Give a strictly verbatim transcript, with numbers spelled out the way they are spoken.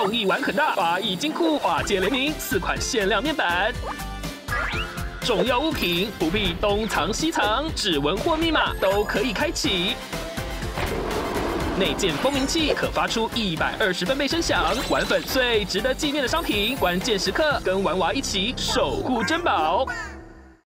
创意玩很大，花艺金库花界联名四款限量面板。重要物品不必东藏西藏，指纹或密码都可以开启。内建蜂鸣器可发出一百二十分贝声响，玩粉最值得纪念的商品，关键时刻跟玩娃一起守护珍宝。